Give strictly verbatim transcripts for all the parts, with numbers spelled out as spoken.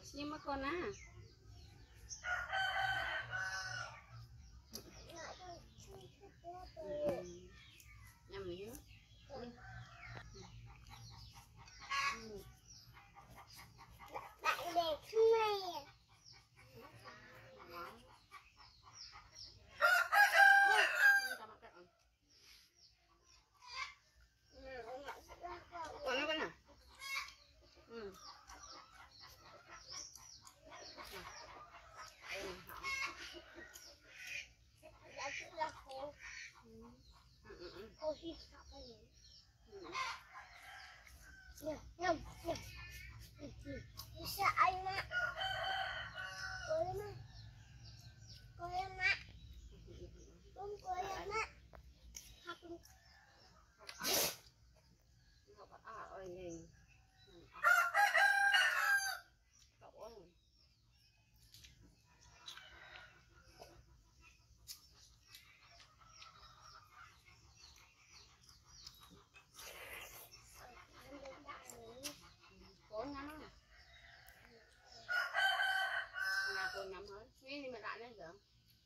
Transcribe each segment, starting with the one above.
nhưng mà con á. Nhầm nhớ. Bạn đẹp mày. Con nó con nào? Ừ. Cô hi sắp cái gì? Nhầm, nhầm, nhầm. Bisa anh mà. Cô lên mà. Cô lên mà. Không cô lên mà. Học đi. Học à ơi nhìn. Cậu ơi. Cố nhắm á. Nhà cô nhắm hết. Nghĩ đi mà lại lên được.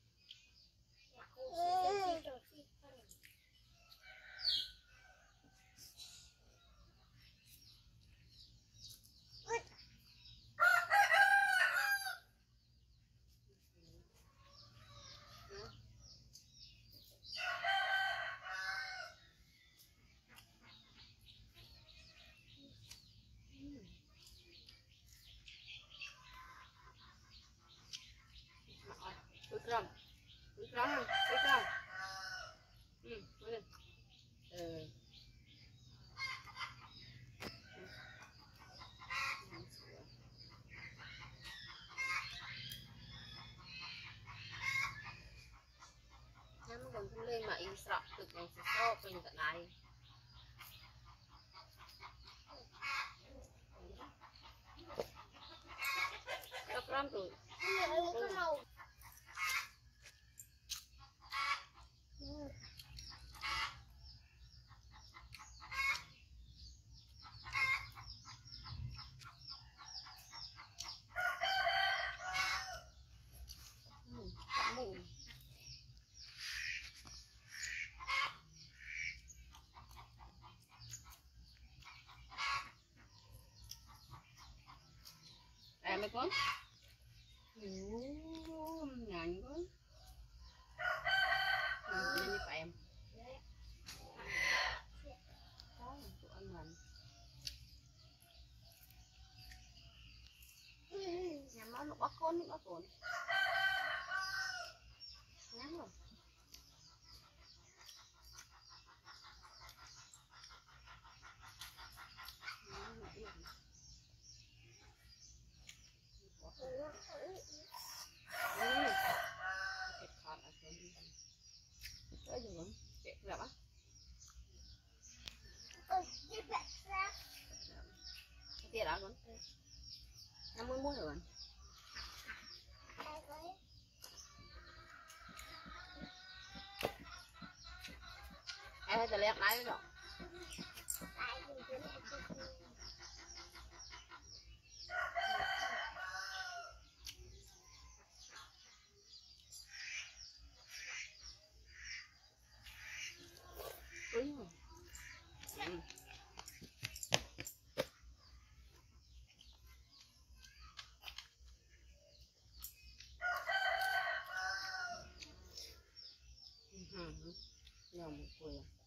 Ui con, ui con, ui con. Ừ, ui. Ừ. Nó còn không lên mà in sọt từ còn sọt bên tận này. Đọc lắm rồi. À mấy con. Ủa, nhàn quá. Ừ, lên đi phải em. Đó, tụi anh mình. Nhà má nó bắt con đi bắt con. Ngắn rồi. Cái gì vậy? Kẹt gặp á? Cái kia đã con? năm mươi mốt rồi con? Em phải tự lẹt lại rồi. Đúng rồi. Ừ. Ừ. Nhờ một quyền.